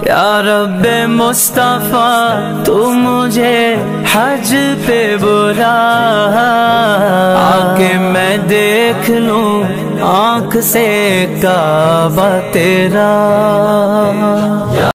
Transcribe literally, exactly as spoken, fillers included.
या रब्बे मुस्तफा तू मुझे हज पे बुला, आके मैं देख लूं आँख से काबा तेरा।